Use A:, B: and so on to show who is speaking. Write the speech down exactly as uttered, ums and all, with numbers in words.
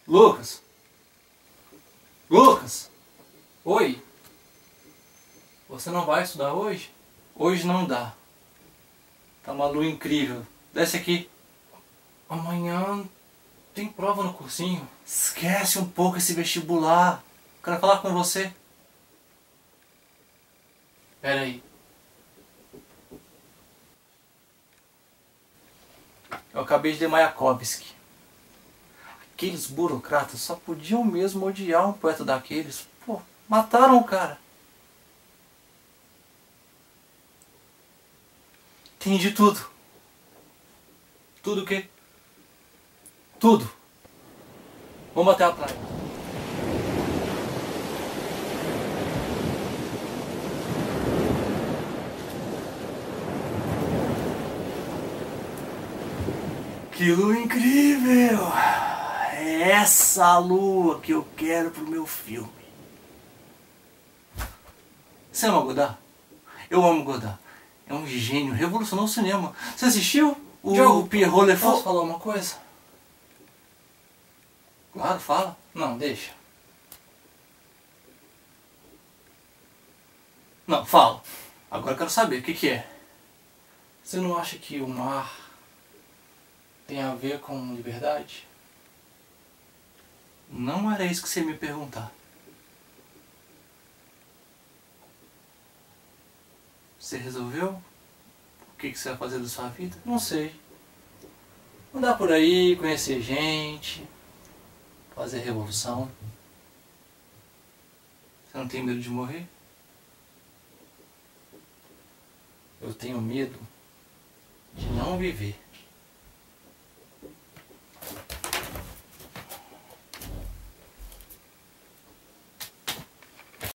A: Lucas? Lucas? Oi? Você não vai estudar hoje? Hoje não dá. Tá uma lua incrível. Desce aqui. Amanhã tem prova no cursinho. Esquece um pouco esse vestibular. Quero falar com você. Pera aí. Eu acabei de ler Mayakovsky. Aqueles burocratas só podiam mesmo odiar um poeta daqueles. Pô, mataram o cara. Entendi tudo. Tudo o quê? Tudo. Vamos até a praia. Que lua incrível! É essa lua que eu quero pro meu filme. Você ama Godard? Eu amo Godard. É um gênio, revolucionou o cinema. Você assistiu o
B: Diogo,
A: Pierrot Le Fou?
B: posso falar uma coisa?
A: Claro, fala.
B: Não, deixa.
A: Não, fala. Agora eu quero saber, o que que é?
B: Você não acha que o mar tem a ver com liberdade?
A: Não era isso que você ia me perguntar. Você resolveu? O que que você vai fazer da sua vida?
B: Não sei. Andar por aí, conhecer gente, fazer revolução.
A: Você não tem medo de morrer?
B: Eu tenho medo de não viver.